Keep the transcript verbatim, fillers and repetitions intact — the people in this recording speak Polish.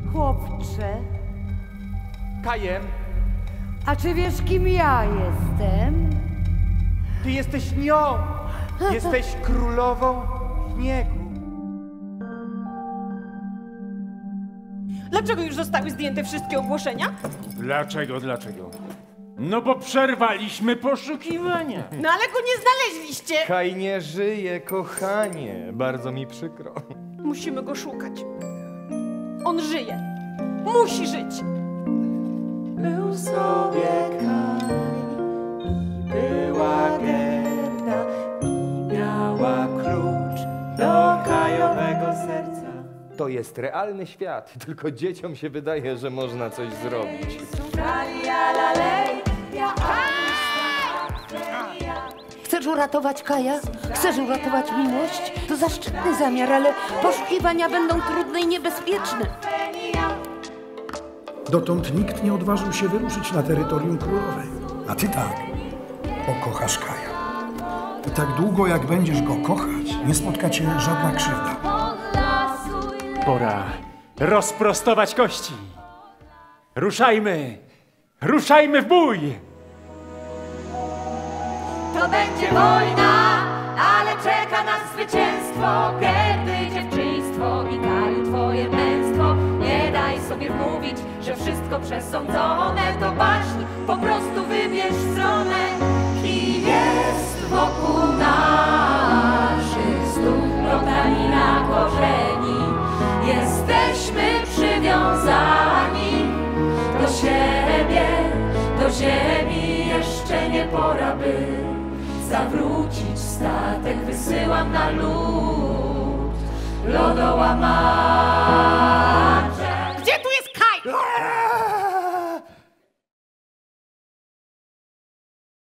Chłopcze, Kajem, a czy wiesz, kim ja jestem? ty jesteś nią! Jesteś królową śniegu. Dlaczego już zostały zdjęte wszystkie ogłoszenia? Dlaczego, dlaczego? No bo przerwaliśmy poszukiwania. No ale go nie znaleźliście! Kaj nie żyje, kochanie. Bardzo mi przykro. Musimy go szukać. On żyje. Musi żyć. Był sobie Kaj i była Gerda i miała klucz do Kajowego serca. To jest realny świat, tylko dzieciom się wydaje, że można coś zrobić. Chcesz uratować Kaja? Chcesz uratować miłość? To zaszczytny zamiar, ale poszukiwania będą trudne i niebezpieczne. Dotąd nikt nie odważył się wyruszyć na terytorium królowej. A ty tak, bo kochasz Kaja. I tak długo, jak będziesz go kochać, nie spotka cię żadna krzywda. Pora rozprostować kości. Ruszajmy! Ruszajmy w bój! To będzie wojna, ale czeka nas zwycięstwo. Gerdy dziewczyństwo i Kaju twoje męstwo. Nie daj sobie wmówić, że wszystko przesądzone to baśń. Po prostu wybierz stronę i jest wokół naszych stóp plotanina korzeni. Jesteśmy przywiązani do siebie, do ziemi. Jeszcze nie pora, by zawrócić statek. Wysyłam na lód lodołamany.